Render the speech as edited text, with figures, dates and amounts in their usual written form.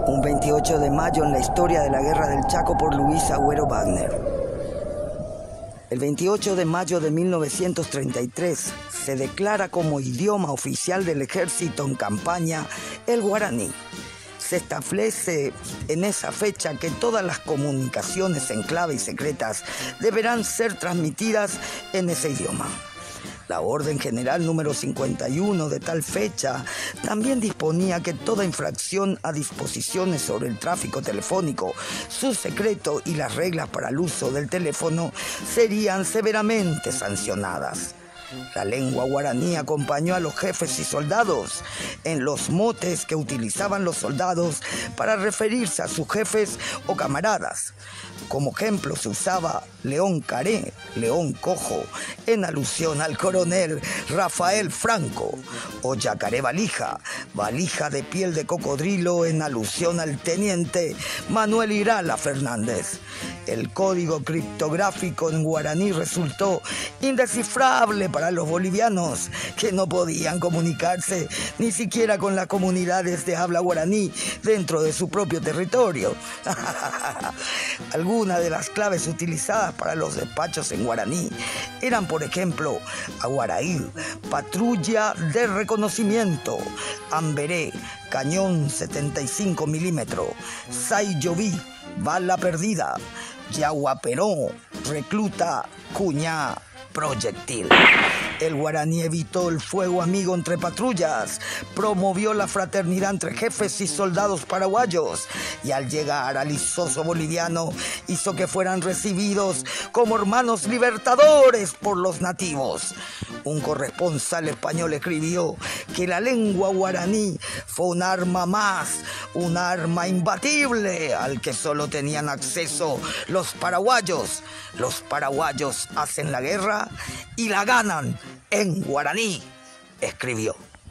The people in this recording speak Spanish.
Un 28 de mayo en la historia de la Guerra del Chaco por Luis Agüero Wagner. El 28 de mayo de 1933 se declara como idioma oficial del ejército en campaña el guaraní. Se establece en esa fecha que todas las comunicaciones en clave y secretas deberán ser transmitidas en ese idioma. La Orden General número 51 de tal fecha también disponía que toda infracción a disposiciones sobre el tráfico telefónico, su secreto y las reglas para el uso del teléfono serían severamente sancionadas. La lengua guaraní acompañó a los jefes y soldados en los motes que utilizaban los soldados para referirse a sus jefes o camaradas. Como ejemplo se usaba León Caré, León Cojo, en alusión al coronel Rafael Franco, o Yacaré Valija, valija de piel de cocodrilo, en alusión al teniente Manuel Irala Fernández. El código criptográfico en guaraní resultó indescifrable para los bolivianos, que no podían comunicarse ni siquiera con las comunidades de habla guaraní dentro de su propio territorio. Algunas de las claves utilizadas para los despachos en guaraní eran, por ejemplo, Aguaraí, patrulla de reconocimiento; Amberé, cañón 75 milímetros; Sayoví, bala perdida; Yaguaperó, recluta, cuñá, proyectil. El guaraní evitó el fuego amigo entre patrullas, promovió la fraternidad entre jefes y soldados paraguayos, y al llegar al Isoso boliviano hizo que fueran recibidos como hermanos libertadores por los nativos. Un corresponsal español escribió que la lengua guaraní fue un arma más, un arma imbatible al que solo tenían acceso los paraguayos. Los paraguayos hacen la guerra y la ganan en guaraní, escribió.